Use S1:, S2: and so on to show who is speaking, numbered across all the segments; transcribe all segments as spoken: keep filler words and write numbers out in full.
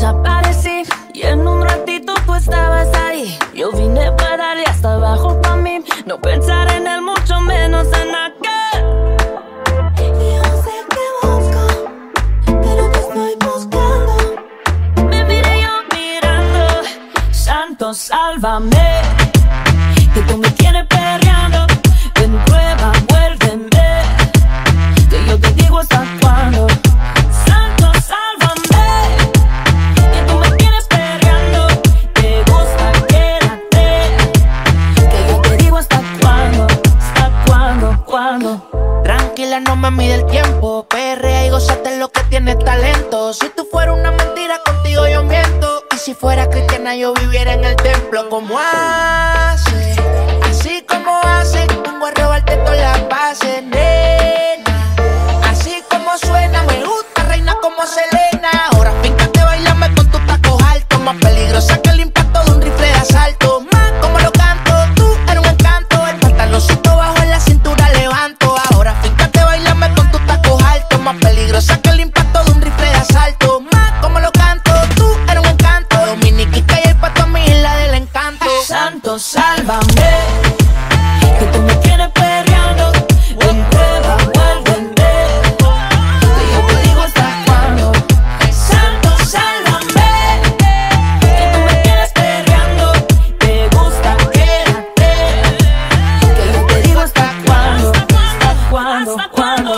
S1: desaparecí y en un ratito tú estabas ahí. Yo vine para darle hasta abajo pa' mí, no pensar en él, mucho menos en aquel.
S2: Yo sé que busco, pero te estoy buscando.
S1: Me miré yo mirando, santo, sálvame, que tú me tienes perreando. Ven, prueba, vuélveme, que yo te digo hasta cuándo. Santo, sálvame, que tú me tienes perreando. Te gusta, quédate, que yo te digo hasta cuándo. Hasta cuándo, cuándo.
S3: Tranquila, no me mide el tiempo, perrea y gózate lo que tienes talento. Si tú fueras una mentira, contigo yo miento. Y si fuera cristiana, yo viviera en el templo. Como hace, así como hace, vengo a robarte todas las bases, nena. Así como suena, me gusta, reina como Selena. Ahora fíjate, bailame con tus tacos altos, más peligrosa que el impacto de un rifle de asalto. Más como lo canto, tú eres un encanto. El pantaloncito bajo en la cintura levanto. Ahora fíjate, bailame con tus tacos altos, más peligrosa que el impacto de un rifle de asalto. Más como lo canto, tú eres un encanto. Dominiquita y el pato a mi isla del encanto.
S1: Santo, sálvame, que tú me tienes perreando. Ven, prueba, vuélveme, que yo te digo hasta cuándo. Santo, sálvame, que tú me tienes perreando. Te gusta, quédate, que yo te digo hasta cuándo. Hasta cuándo, cuándo.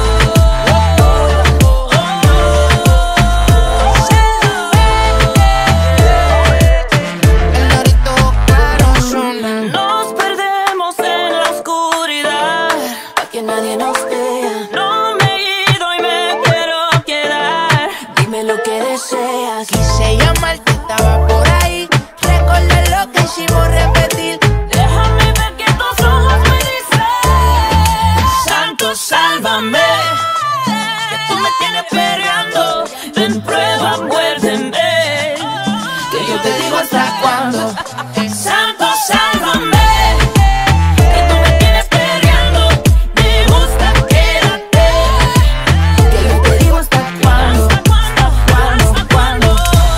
S3: El lorito claro suena.
S1: Nos perdemos en la oscuridad, pa' que nadie nos vea. No me he ido y me quiero quedar. Dime lo que deseas.
S3: Quise llamarte, estaba por ahí. Recordar lo que hicimos, repetir.
S1: Déjame ver que tus ojos me dicen. Santo, sálvame, que tú me tienes perreando. Ven, prueba, muérdeme, que yo te digo hasta cuándo. Santo, sálvame, que tú me tienes perreando. Me gusta, quédate, que yo te digo hasta cuándo. Hasta cuándo, cuándo.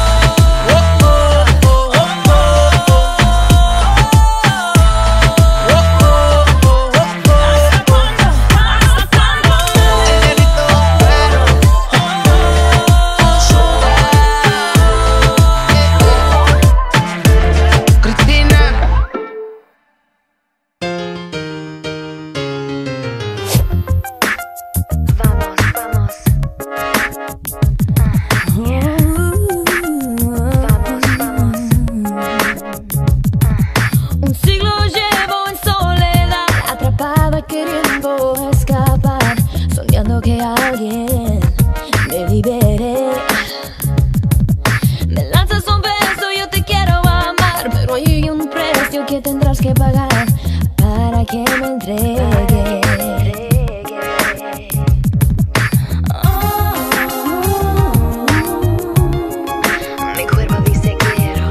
S3: Cristina.
S2: Vamos, vamos. Vamos, vamos.
S1: Un siglo llevo en soledad, atrapada queriendo escapar, soñando que alguien me libere. Me lanzas un beso, yo te quiero amar, pero hay un precio que tendrás que pagar para que me entregue.
S2: Mi cuerpo dice quiero,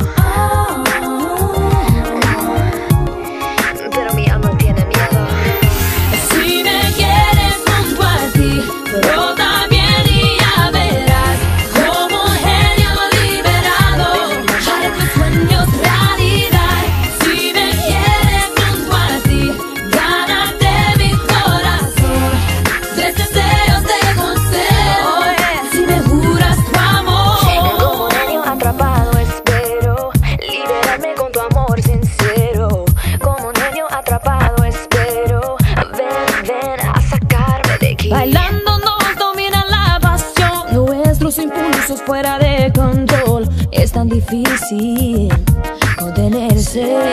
S2: pero mi alma tiene miedo.
S1: Si me quieres junto a ti, brota bien y ya verás como un genio liberado haré tus sueños realidad. Si me quieres junto a ti, gánate mi corazón. Tres deseos te concedo si me juras tu amor.
S2: Como un año atrapado espero liberarme con tu amor sincero. Como un niño atrapado espero ven, ven a sacarme de aquí.
S1: Bailando nos domina la pasión, nuestros impulsos fuera de control. Es tan difícil contenerse.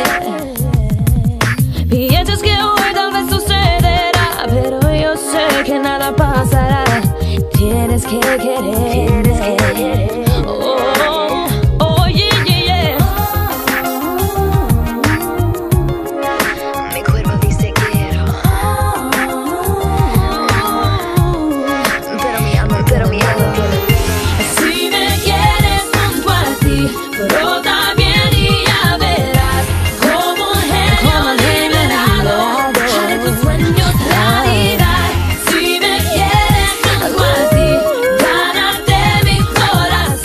S1: Piensas que hoy tal vez sucederá, pero yo sé que nada pasará. Tienes que querer, tienes que querer. Oh, oh, yeah, yeah, yeah.
S2: Mi cuerpo dice quiero, pero mi alma, pero mi alma tiene miedo.
S1: Si me quieres junto a ti, brota bien y ya verás como un genio liberado haré tus sueños realidad. Si me quieres junto a ti, gánate mi corazón.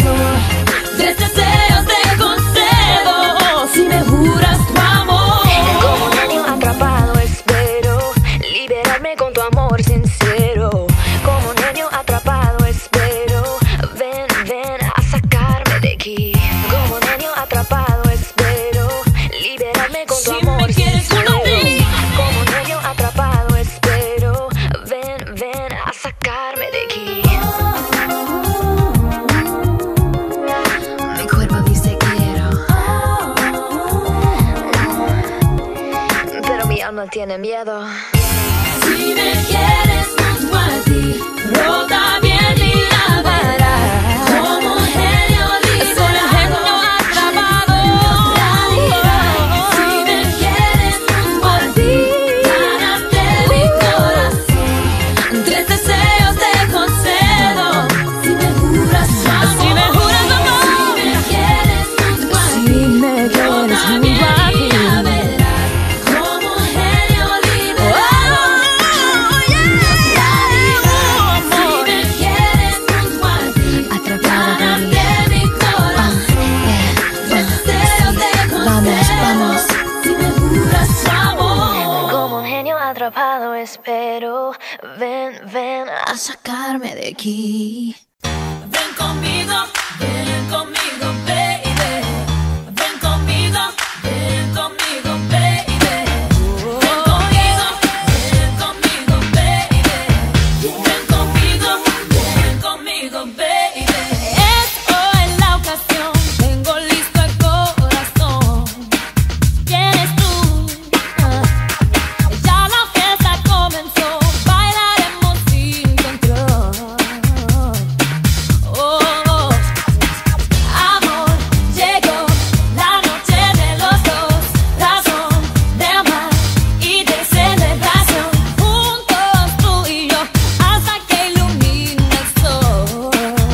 S2: no tiene miedo.
S1: Si me quieres junto a ti, rota bien y la verás. Como un genio liberado, atrapado. Si me quieres junto a ti, gánate mi corazón. Tres deseos te concedo. Si me juras amor, si me juras amor. Si me quieres junto a ti, si me quieres junto a ti, la verás. Como un genio liberado.
S2: Atrapado espero, ven, ven a sacarme de aquí.
S1: Ven conmigo, ven conmigo, baby. Ven conmigo, ven conmigo, baby. Ven conmigo, ven conmigo, baby. Ven conmigo, ven conmigo, baby. Es hoy la ocasión, tengo listo el corazón. ¿Quién es tú? Ah. Ya la fiesta comenzó, bailaremos sin control. Oh, oh. Amor, llegó la noche de los dos, razón de amar y de celebración. Juntos tú y yo, hasta que ilumine el sol.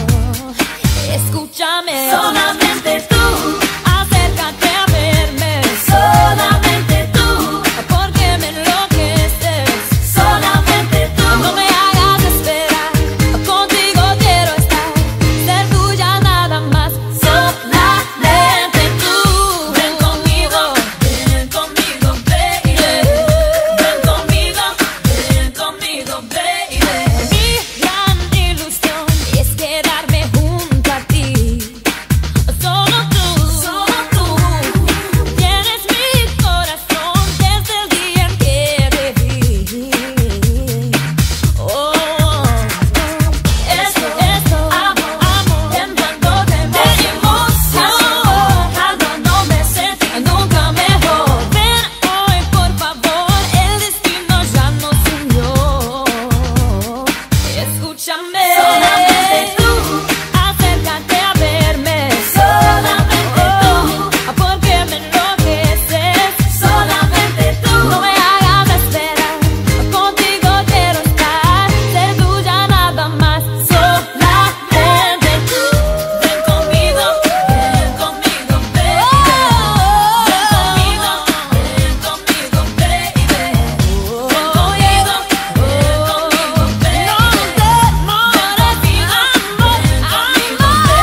S1: Escúchame, solamente tú, acércate a verme. Solamente tú, porque me enloqueces. Solamente tú, no me hagas esperar. Contigo quiero estar, ser tuya nada más. Solamente tú. Ven conmigo, ven conmigo, baby. Ven conmigo, ven conmigo, baby. Mi gran ilusión es quedarme junto a ti. Solo tú, solo tú, tienes mi corazón desde el día en que te vi. Oh, esto, esto, amor, amor, temblando de emoción, algo me sentí nunca mejor. Ven hoy, por favor, el destino ya nos unió. Escúchame, solamente tú, acércate a verme. Solamente tú, porque me enloqueces. Solamente tú, no me hagas esperar. Contigo quiero estar, ser tuya nada más. Solamente tú. Ven conmigo, ven conmigo, baby. Ven conmigo, ven conmigo, baby. Ven conmigo, ven conmigo, baby. No te demores, amor,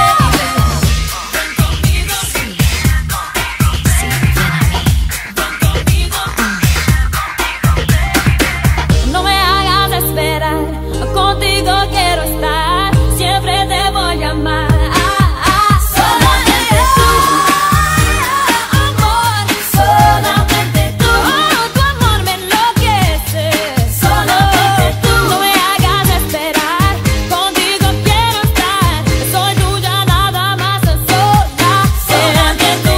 S1: no me hagas esperar, contigo quiero estar, siempre te voy a amar. Solamente tú, amor, solamente tú. Oh, tu amor me enloquece. Solamente tú, no me hagas esperar, contigo quiero estar, soy tuya nada más. Solamente tú,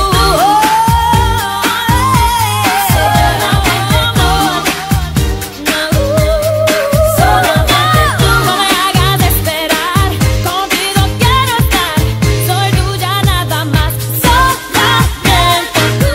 S1: solamente tú, no me hagas esperar, contigo quiero estar, soy tuya nada más. Solamente tú.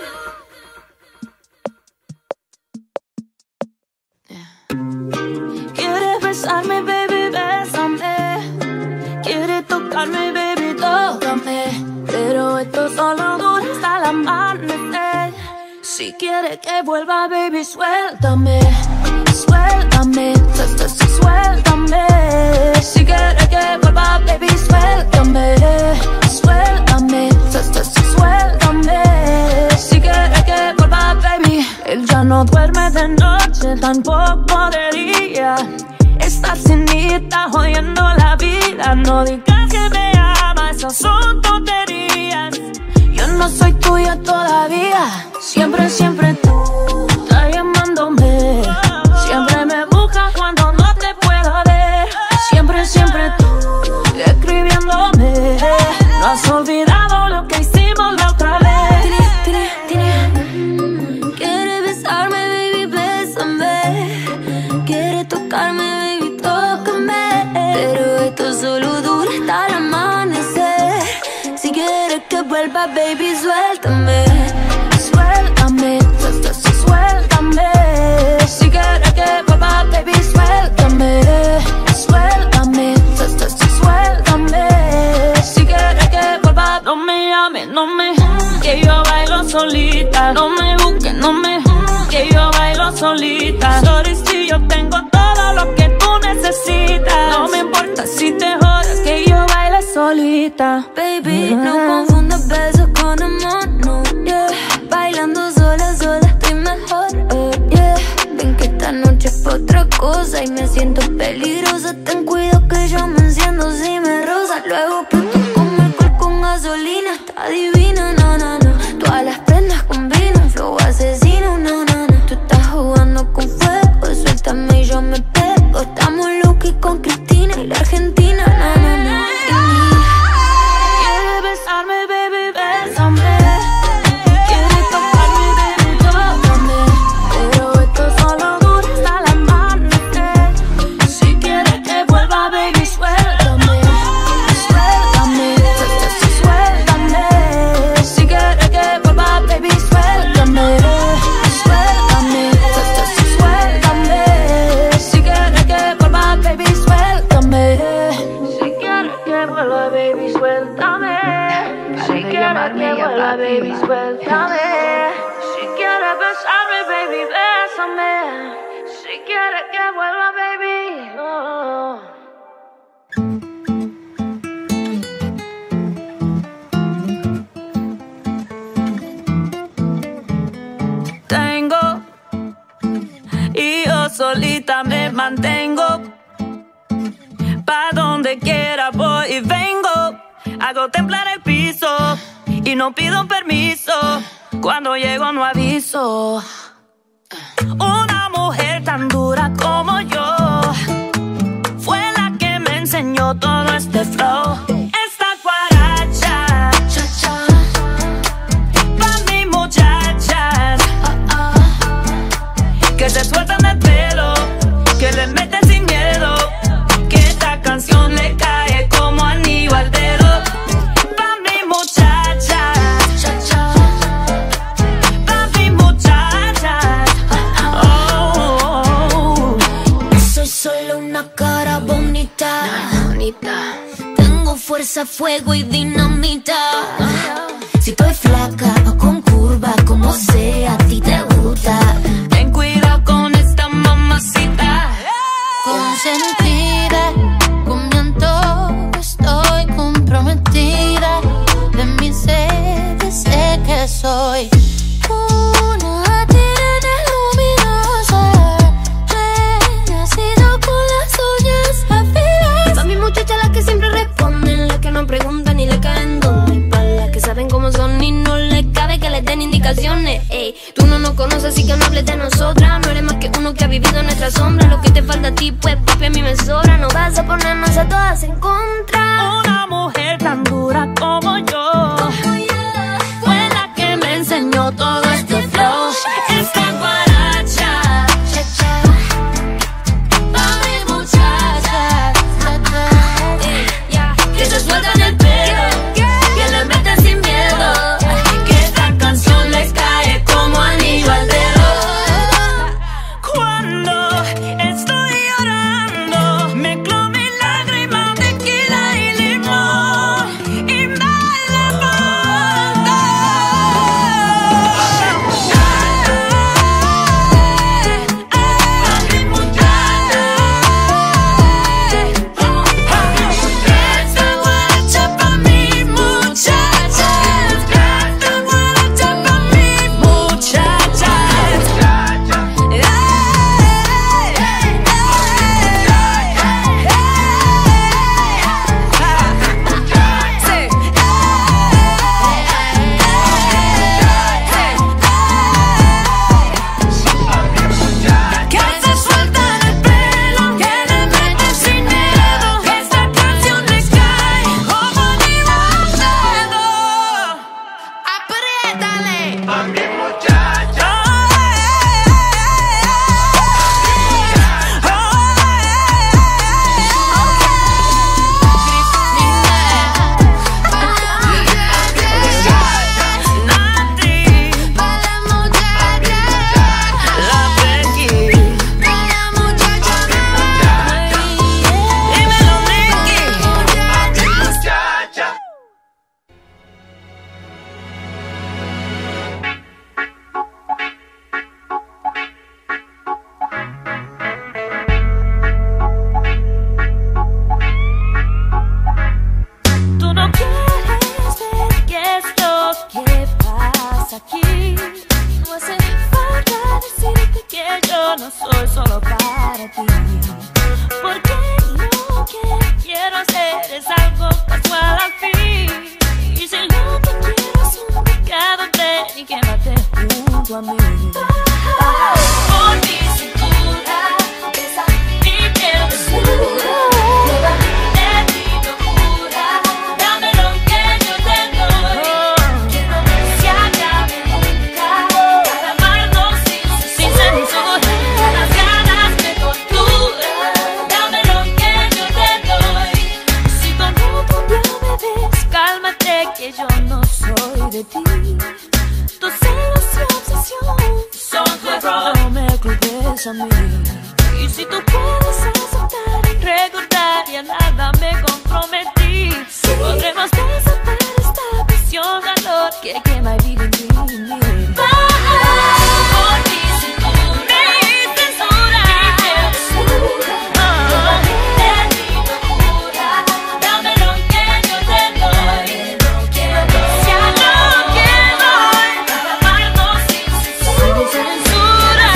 S1: Quiere besarme, baby, bésame. Quiere tocarme, baby, tócame. Pero esto solo dura hasta el amanecer. Si quiere que vuelva, baby, suéltame. Suéltame, su- su- su- suéltame. Si quiere que vuelva, baby, suéltame. Suéltame, su- su- su- suéltame. Si quiere que vuelva, baby. Él ya no duerme de noche, tampoco de día. Estar sin mí está jodiendo la vida. No digas que me amas, esas son tonterías. Yo no soy tuya todavía. Siempre, siempre tú estás llamándome. Siempre me buscas cuando no te puedo ver. Siempre, siempre tú escribiéndome. No has olvidado lo que hicimos la otra vez. Quiere besarme, baby,
S2: vuelva, baby, suéltame. Suéltame, suéltame. Si quieres que vuelva, baby, suéltame. Suéltame, suéltame. Si quieres que vuelva,
S1: no me llames, no me, que yo bailo solita. No me busques, no me, que yo bailo solita. Sorry si yo tengo todo lo que tú necesitas. No me importa si te jodas, que yo bailo solita.
S2: Baby, no confundas besos con amor, no, yeah. Bailando sola, sola estoy mejor, oh, yeah. Ven que esta noche es pa' otra cosa y me siento peligrosa. Ten cuidado que yo me enciendo si me rosa. Luego pronto como alcohol con gasolina. Está divina, no, no, no. Todas las prendas combinan, flow asesino, no, no, no. Tú estás jugando con fuego, suéltame y yo me pego. Estamos Lucky con Cristina y la Argentina, no, no, no.
S1: Quieres besarme, baby, bésame. Quieres tocarme, baby, tócame. Pero esto solo dura hasta el amanecer. Si quieres que vuelva, baby, suéltame. Suéltame, suéltame. Si quieres que vuelva, baby, suéltame. Suéltame, suéltame. Si quieres que vuelva, baby, suéltame. Si quieres que vuelva, baby, suéltame. Si quieres que vuelva, baby, suéltame. Si quieres besarme, baby, bésame. Si quieres que vuelva, baby, oh. Tengo y yo solita me mantengo. Pa' donde quiera voy y vengo. Hago temblar el piso y no pido permiso. Cuando llego no aviso. Una mujer tan dura como yo fue la que me enseñó todo este flow. Esta guaracha, cha-cha, pa' mis muchachas, uh, uh, que se sueltan el pelo, que le meten sin miedo. Que esta canción le cae como anillo al dedo. Pa' mi muchacha, cha-cha, pa' mi muchacha, oh, oh, oh.
S2: Soy solo una cara bonita, bonita. Tengo fuerza, fuego y dinamita. Si estoy flaca o con curva, como sea, a ti te gusta.
S1: Ten cuidado con esta mamacita.
S2: Consentida, con mi antojo estoy comprometida. De mi sed sé que soy una tirana luminosa, renacida con las uñas afiladas. Pa' mi muchacha las que siempre responden, las que no preguntan ni le caen dónde. Pa' las que saben cómo son y no les cabe que les den indicaciones. Ey, tú no nos conoces así que no hables de nosotras. No eres más que uno que ha vivido en nuestra sombra. Lo que te falta a ti pues papi a mí me sobra. No vas a ponernos a todas en contra.
S1: Una mujer tan dura como yo fue la que me enseñó todo este flow. Esta guaracha,
S2: cha-cha,
S1: pa' mi muchacha, que se sueltan el pelo, que le meten sin miedo. Que esta canción les cae como anillo al dedo. Cuando estoy llorando, mezclo mis lágrimas, tequila y limón. Y me la voy
S2: no hace falta decirte que yo no soy solo para ti, porque lo que quiero hacer es algo casual al fin. Y si no te quiero es un pecado, ven y quédate junto a mí. Por mi cintura, besa mi piel desnuda, de mi locura, dame lo que yo te doy, que no se acabe nunca, para amarnos sin, sin censura. Las ganas me torturan, dame lo que yo te doy. Si con otro día me ves, cálmate que yo no soy de ti. Tus celos y obsesión son tu error, no me culpes a mí. Y si tú puedes aceptar, recordar y a nada me comprometí, sí, podremos desatar esta prisión de calor que quema y vive en mí. Por mi cintura, mi censura, mi piel desnuda, oh, de mi locura, dame lo que yo te doy, sea lo que doy, para amarnos sin censura.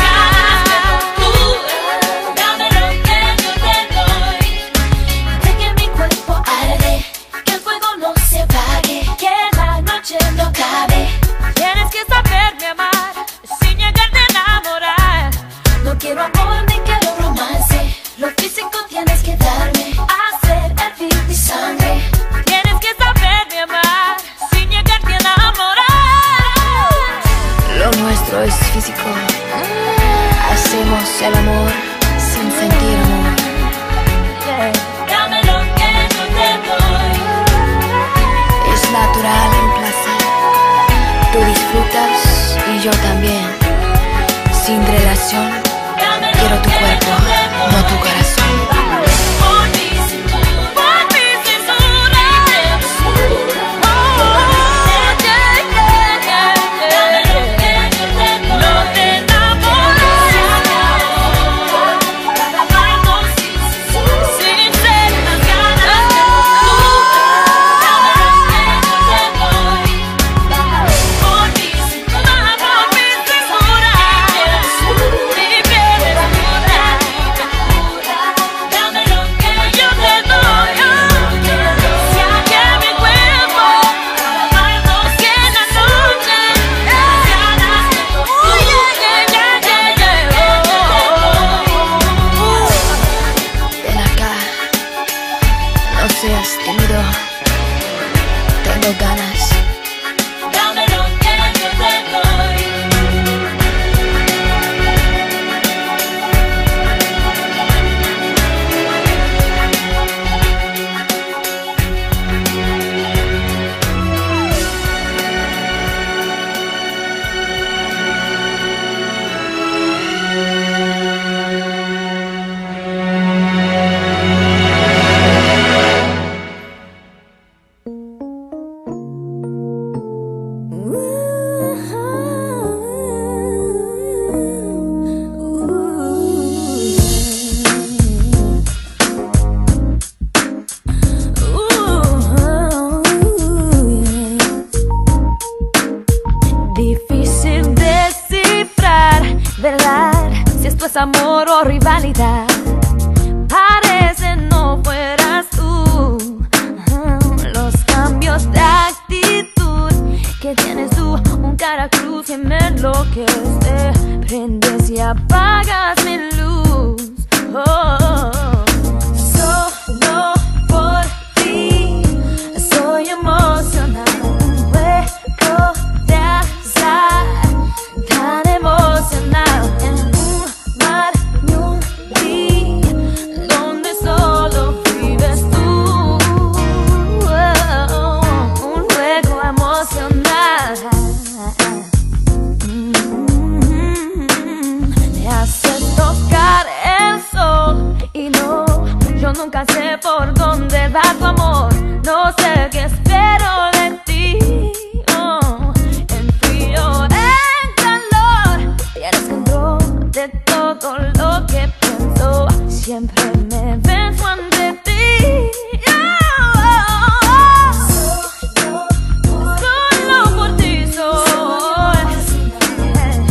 S2: Dame lo que yo te doy, de que mi cuerpo arde, que el fuego no se apague, que la noche no cabe. Tienes que saberme amar, sin llegarte a enamorar. No quiero amor ni quiero romance, lo físico tienes que darme, hacer hervir mi sangre. Tienes que saberme amar, sin llegarte a enamorar.
S4: Lo nuestro es físico. Hacemos el amor sin sentir amor.
S2: Yeah. Dame lo que yo te doy.
S4: Es natural en placer. Tú disfrutas y yo también. Sin relación, quiero tu cuerpo, no tu corazón.
S2: Por mi cintura, por mi censura, oh, yeah, yeah, yeah, yeah. Dame lo que yo te doy. No te enamores, para amarnos sin sin ser unas ganas de tortura. Dame lo que yo te doy. Por mi cintura, por mi censura, mi piel desnuda, dame lo que yo te doy. Sea que mi cuerpo, para amarnos que en la noche, las ganas de tortura. Yeah, yeah, yeah, yeah.
S4: Ven acá, no seas tímido. Tengo ganas.
S2: Dame lo que yo te doy. Difícil descifrar, ¿verdad? Si esto es amor o rivalidad. Parece no fueras tú. Ajá. Los cambios de actitud que tienes tú, un cara cruz que me enloquece. Prendes y apagas mi luz. Oh, oh, oh. Solo por ti soy emocional. Un juego de azar tan emocional. En un mar y un día donde solo vives tú. Oh, oh, un juego emocional. Mm-hmm. Me hace tocar el sol y no, yo nunca sé por dónde va tu amor. No sé qué espero de ti. Oh, en frío, en calor, tienes control de todo lo que pienso. Siempre me venzo ante ti. Oh, oh, oh. Solo por ti soy.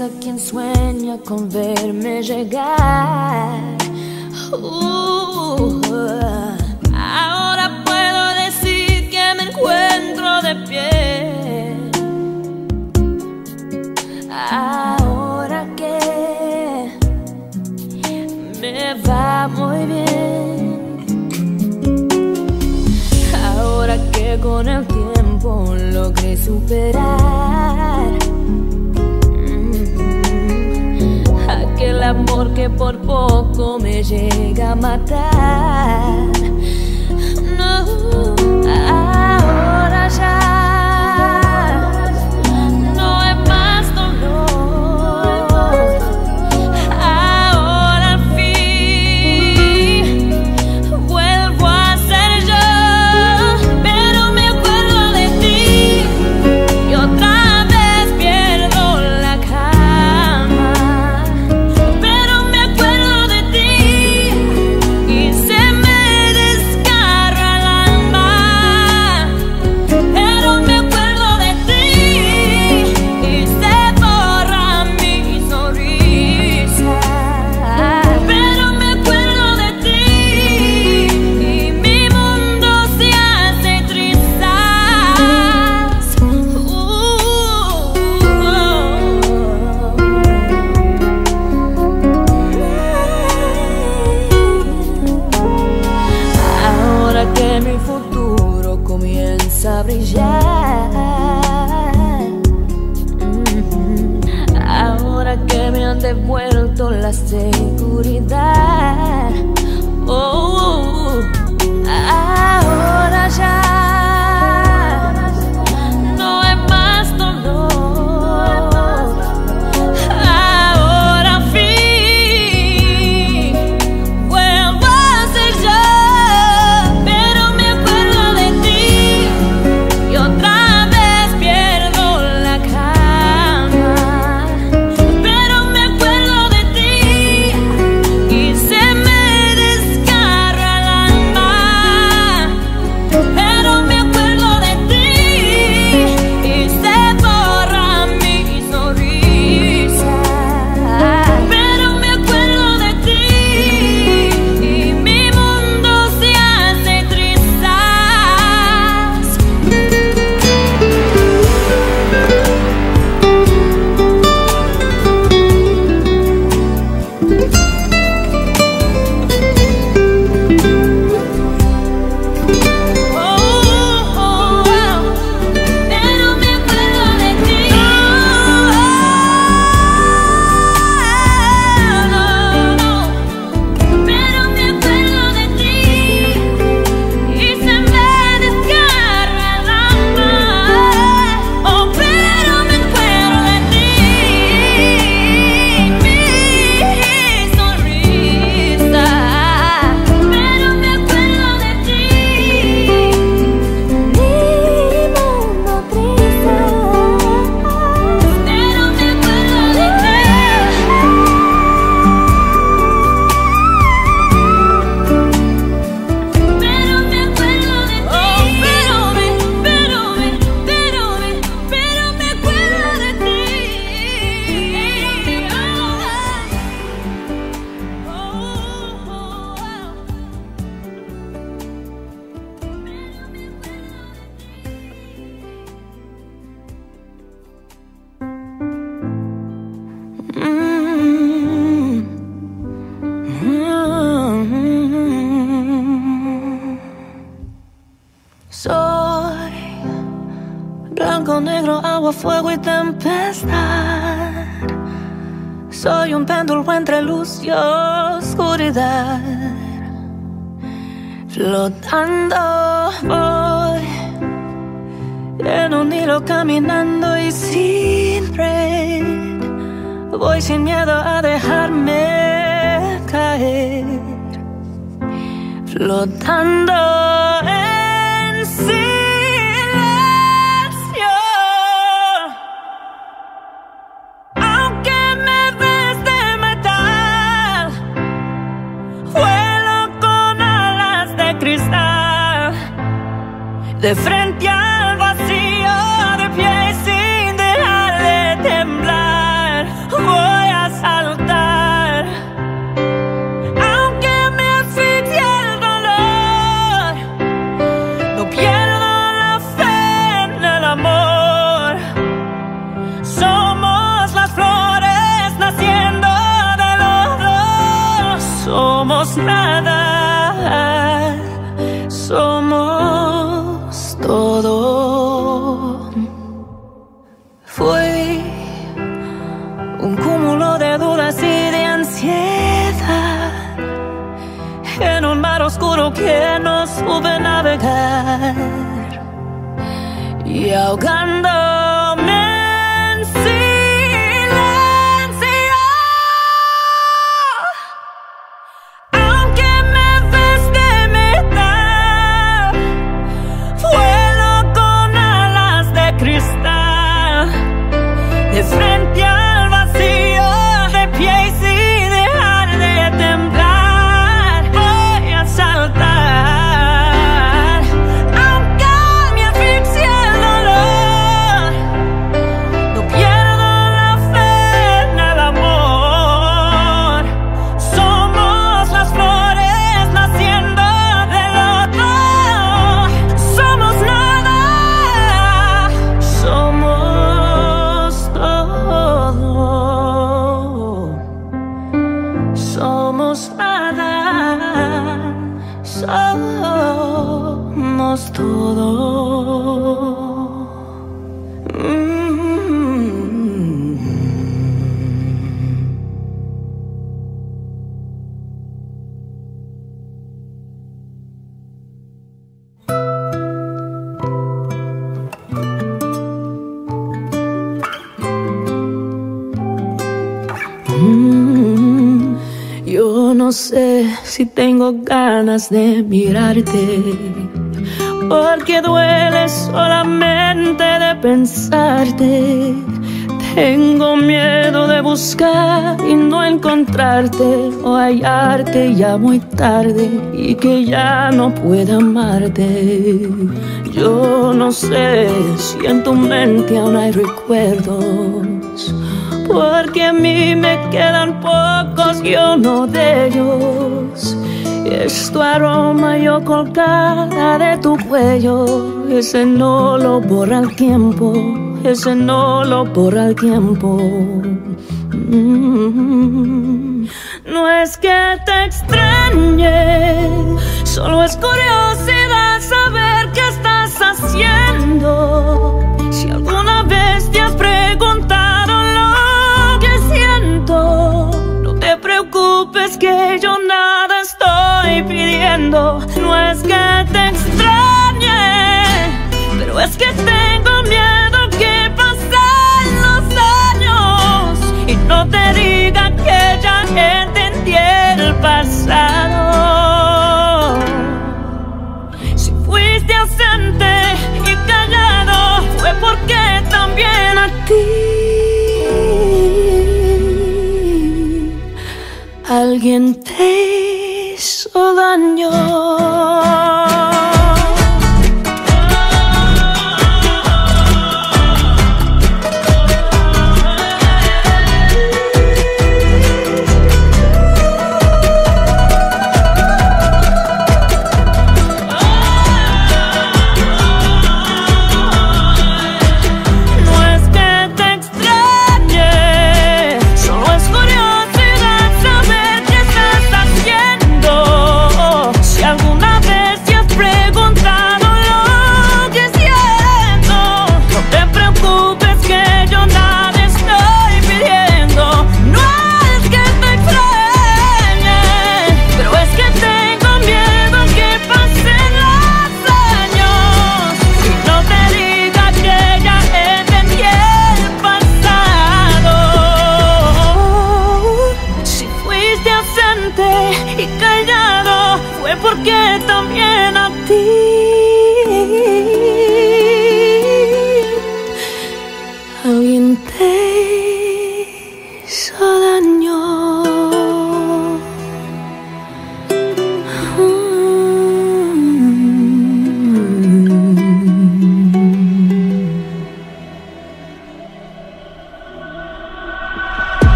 S2: a quien sueña con verme llegar. Uh, ahora puedo decir que me encuentro de pie. Ahora que me va muy bien. Ahora que con el tiempo logré superar aquel amor que por poco me llega a matar. No, ahora ya no hay más dolor. Ahora al fin vuelvo a ser yo, pero me acuerdo de ti y otra vez pierdo la calma. Pero me acuerdo de ti y se me desgarra el alma. Pero me acuerdo de ti y se borra mi sonrisa. Pero me acuerdo de ti y mi mundo se hace trizas. Ahora que mi futuro comienza a brillar, ahora que me han devuelto la seguridad, oh, ahora ya no hay más dolor. Ahora al fin vuelvo a ser yo, pero me acuerdo de ti y otra vez pierdo la calma. Pero me acuerdo de ti y se me desgarra el alma. Pero me acuerdo de ti y se borra mi sonrisa. Pero me acuerdo de ti y mi mundo se hace trizas. Oh, oh, oh, pero me acuerdo de ti. No, no, pero me acuerdo de ti y se me desgarra el alma. Oh, pero me acuerdo de ti, mi sonrisa. Pero me acuerdo de ti, mi mundo triste. Pero me acuerdo de ti. Pero me acuerdo de ti. Oh, pero me, pero me, pero me, pero me acuerdo de ti. Oh, oh, oh, Soy blanco, negro, agua, fuego y tempestad. Soy un péndulo entre luz y oscuridad. Flotando voy en un hilo, caminando y sin red. Voy sin miedo a dejarme caer. Flotando en silencio. Aunque me ves de metal, vuelo con alas de cristal. De frente al vacío, de pie sin dejar de temblar. Oh,
S1: en un mar oscuro que no supe navegar, y ahogándome en silencio. Aunque me ves de metal, vuelo con alas de cristal, de frente al vacío, de pie y sin dejar de temblar, voy a saltar. Aunque me asfixie el dolor, no pierdo la fe en el amor. Somos las flores naciendo del lodo, somos nada, somos todo, somos nada, somos todo. Mm. Mm, Yo no sé si tengo ganas de mirarte, porque duele solamente de pensarte. Tengo miedo de buscar y no encontrarte, o hallarte ya muy tarde y que ya no pueda amarte. Yo no sé si en tu mente aún hay recuerdos, porque a mí me quedan pocos y uno de ellos es tu aroma, yo colgada de tu cuello. Ese no lo borra el tiempo, ese no lo borra el tiempo. Mm. No es que te extrañe, solo es curiosidad saber qué estás haciendo. Si alguna vez te has preguntado lo que siento, no te preocupes que yo nada estoy pidiendo. No es que te extrañe, pero es que tengo miedo que pasen los años y no te diga que ya entendí el pasado. Si fuiste ausente y callado, fue porque también a ti alguien te hizo daño. Y callado, fue porque también a ti alguien te hizo daño.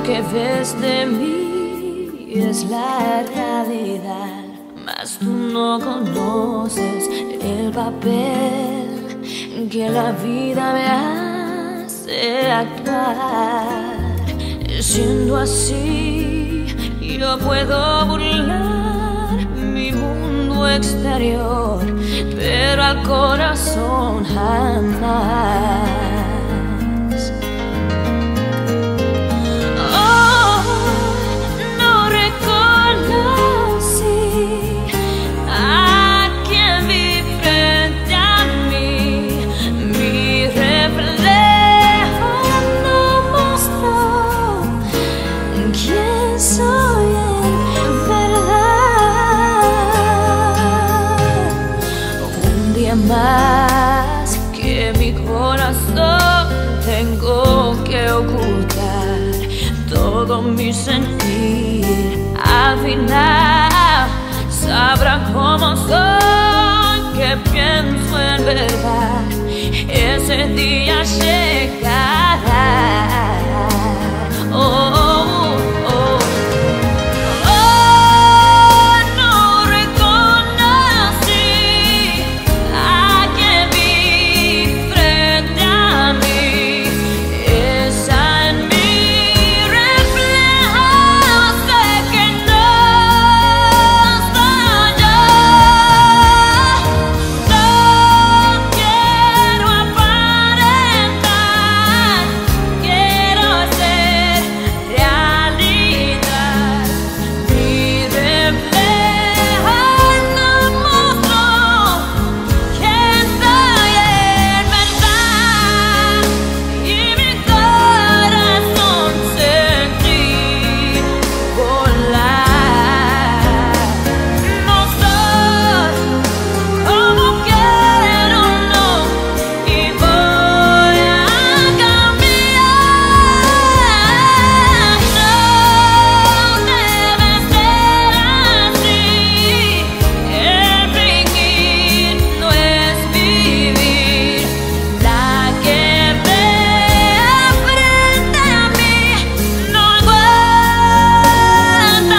S1: que ves de mí es la realidad, mas tú no conoces el papel que la vida me hace actuar. Siendo así, yo puedo burlar mi mundo exterior, pero al corazón jamás. Oh, no reconocí a quien vi frente a mí. Mi reflejo no mostró quién soy en verdad. Un día más que mi corazón tengo que ocultar todo mi sentir. Al final sabrán cómo soy, que pienso en verdad. Ese día llegará. Oh, oh, oh. Oh, no reconocí a quien vi frente a mí. Esa en mi reflejo sé que no soy yo. No quiero aparentar, quiero ser realidad. Mi reflejo no mostró quién soy en verdad, y mi corazón sentir volar. No soy como quiero, no, y voy a cambiar. No debe ser así. El fingir no es vivir. La que ve frente a mí no aguanta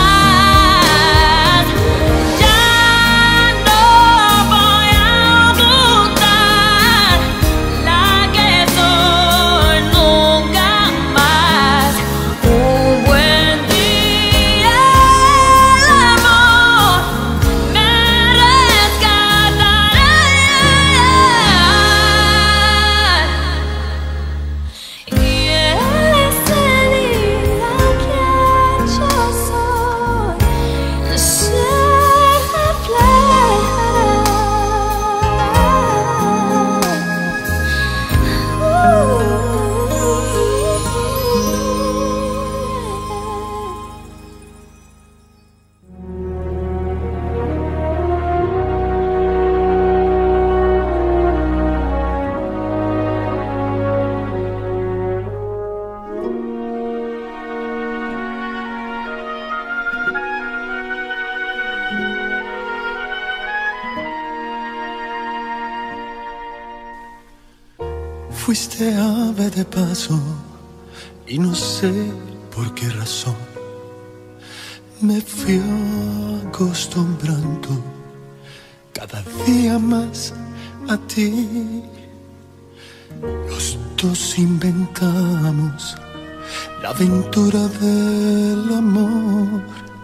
S1: más. Ya no voy a ocultar la que soy nunca más. Un buen día el amor me rescatará. Y ese día que yo soy se
S5: Fuiste ave de paso y no sé por qué razón me fui acostumbrando cada día más a ti. Los dos inventamos la aventura del amor.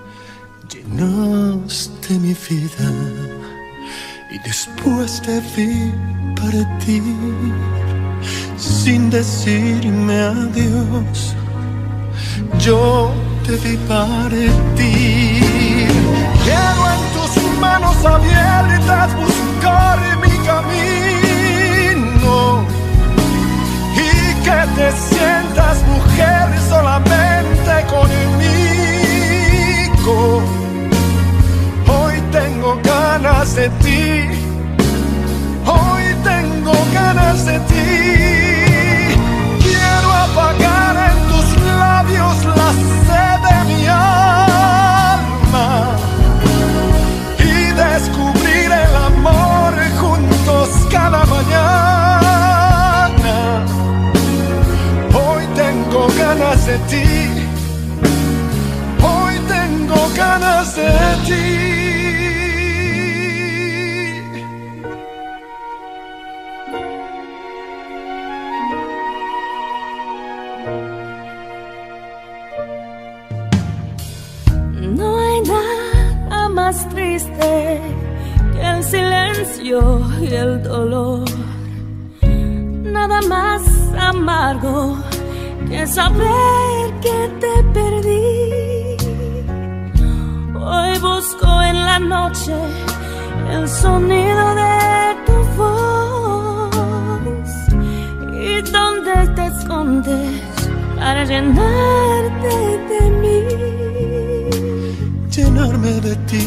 S5: Llenaste mi vida y después te vi partir sin decirme adiós. Yo te vi partir. Quiero en tus manos abiertas buscar mi camino y que te sientas mujer solamente conmigo. Hoy tengo ganas de ti, hoy tengo ganas de ti. Quiero apagar en tus labios la sed de mi alma y descubrir el amor juntos cada mañana. Hoy tengo ganas de ti, de ti.
S1: No hay nada más triste que el silencio y el dolor. Nada más amargo que saber que te perdí. Hoy busco en la noche el sonido de tu voz. ¿Y dónde te escondes para llenarte de mí?
S5: Llenarme de ti,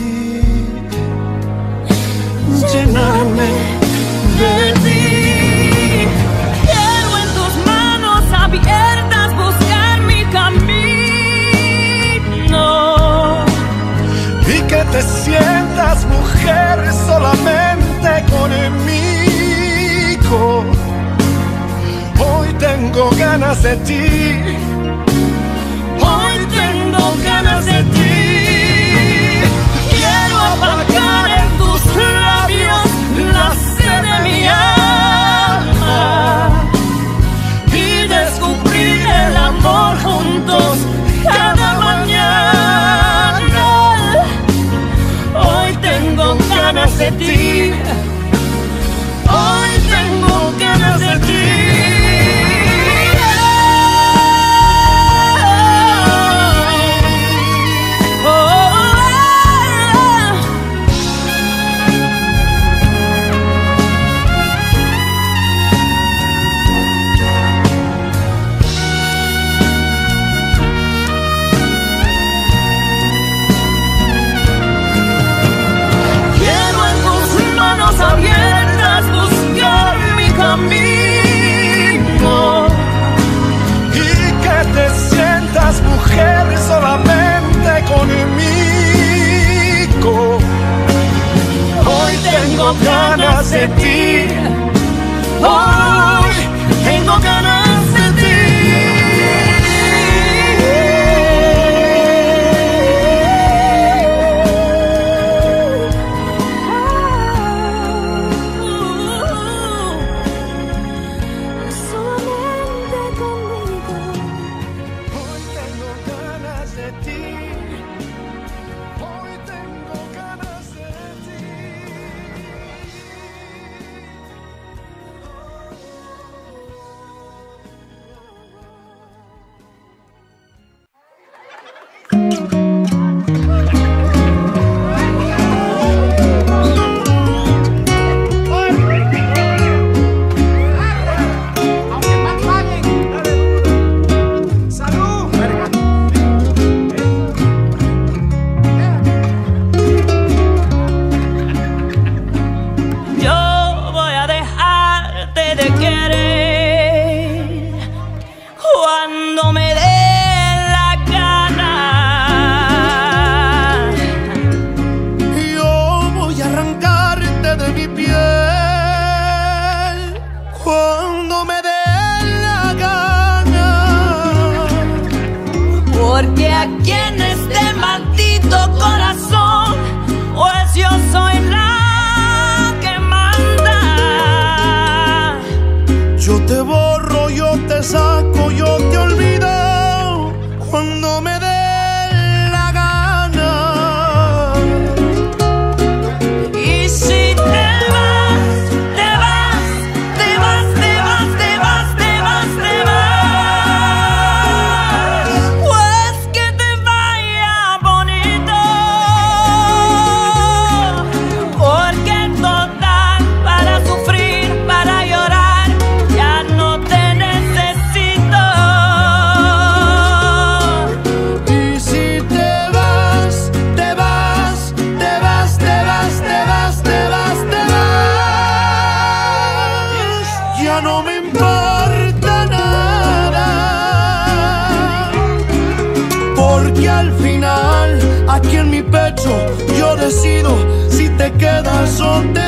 S5: llenarme de ti.
S1: Quiero en tus manos abiertas buscar mi camino.
S5: Y que te sientas mujer solamente conmigo. Hoy tengo ganas de ti.
S1: Hoy tengo ganas de ti. Quiero apagar en tus labios la sed de mi alma y descubrir el amor juntos cada mañana. Hoy tengo ganas de ti. Hoy tengo ganas de ti. Abiertas buscar mi camino
S5: y que te sientas mujer solamente conmigo. Hoy tengo ganas de ti. Hoy tengo ganas de ti.
S6: Saco, yo te olvido cuando me dé la gana.
S1: Y si te vas, te vas, te vas, te vas, te vas, te vas, te vas, pues que te vaya bonito, porque total para sufrir, para llorar, ya no te
S6: no me importa nada, porque al final aquí en mi pecho yo decido si te quedas o te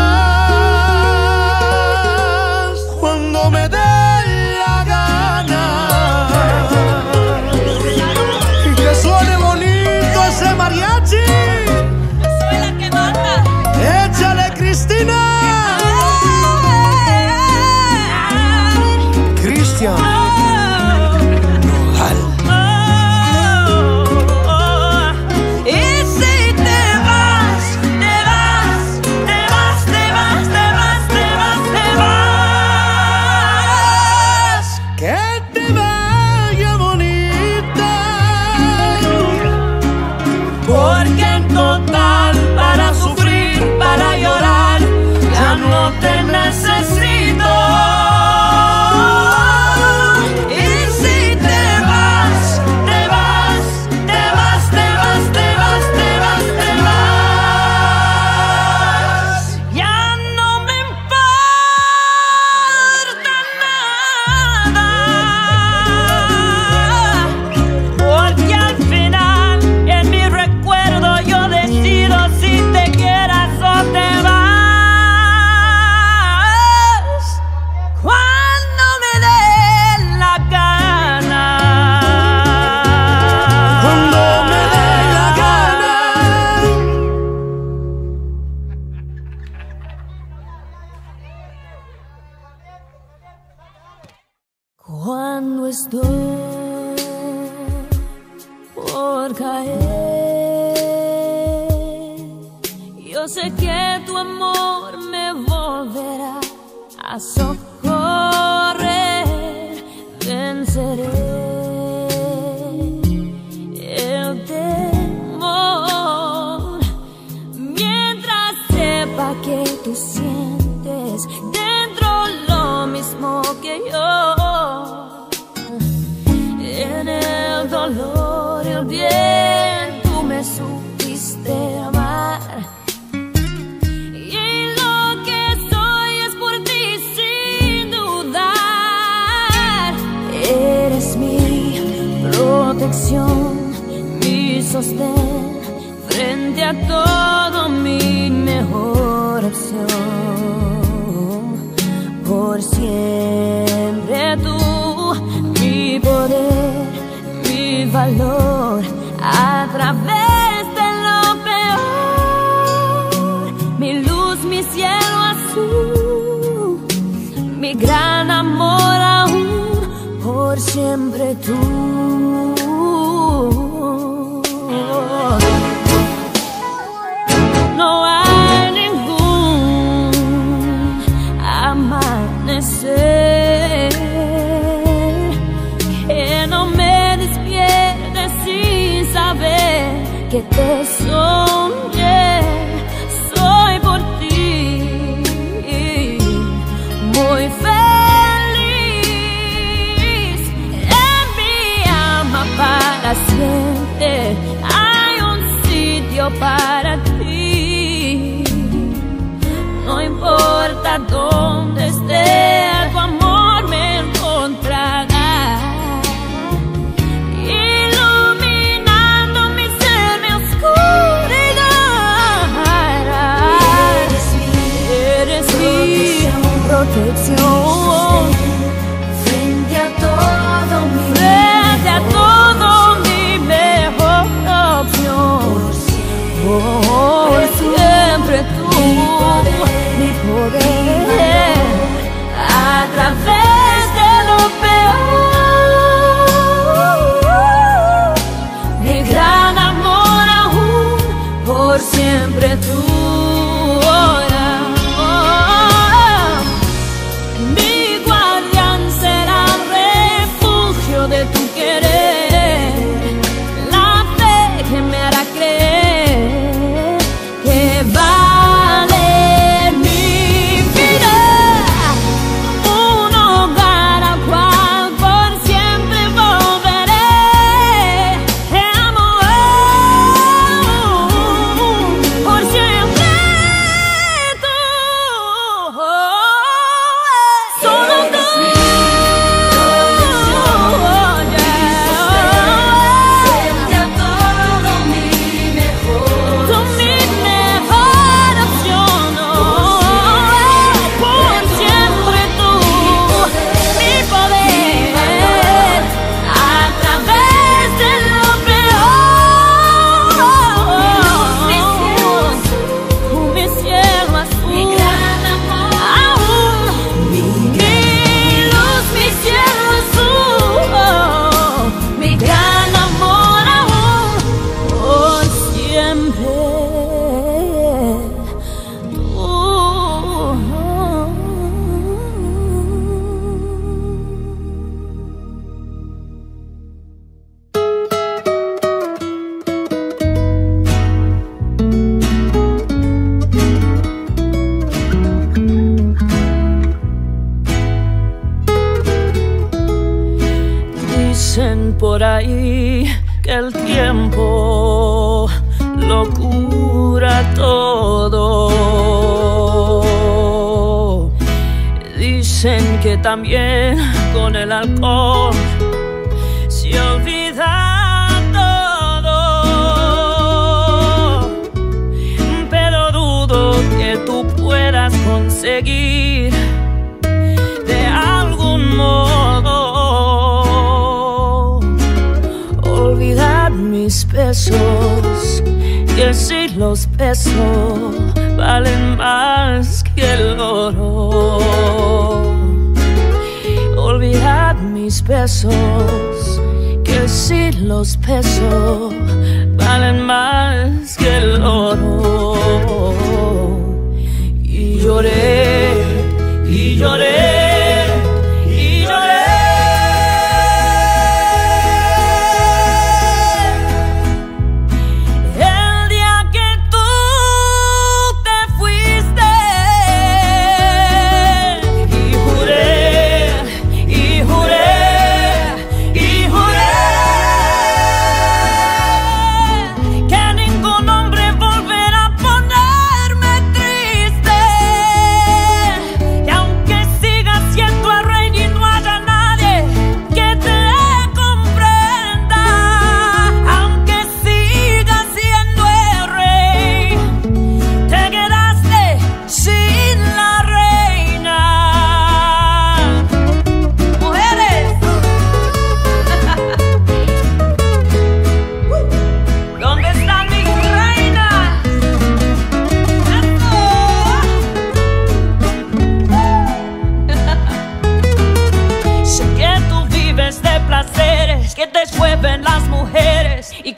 S6: vas cuando me dé la gana. Y que suene bonito ese mariachi.
S2: Yo sé que tu amor me volverá a socorrer. Venceré el temor mientras sepa que tú sientes dentro lo mismo que yo. En el dolor y el bien tú me supiste amar. Mi sostén frente a todo, mi mejor opción. Por siempre tú, mi poder, mi valor, a través de lo peor. Mi luz, mi cielo azul, mi gran amor aún, por siempre tú. No hay ningún amanecer que no me despierte sin saber que te soñé. Soy por ti muy feliz. En mi alma para siempre hay un sitio para ti. No importa dónde esté, tu amor me encontrará, iluminando mi ser, mi oscuridad. Eres mi, eres mi protección frente a todo mi, frente a todo mi mejor opción. Por siempre tú, mi poder, a través de lo peor. Mi gran amor aún, por siempre tú. Mi guardián será refugio de tu querer, la fe que me hará creer que vale mi vida, un hogar al cual por siempre volveré. Amor, por siempre tú, solo tú. Dicen por ahí que el tiempo lo cura todo. Dicen que también con el alcohol se olvida todo, pero dudo que tú puedas conseguir de algún modo olvidar mis besos, que si los besos valen más que el oro. Olvidar mis besos, que si los besos valen más que el oro.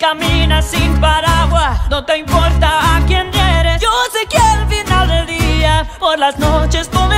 S1: caminas sin paraguas, no te importa a quién eres. Yo sé que al final del día, por las noches tú me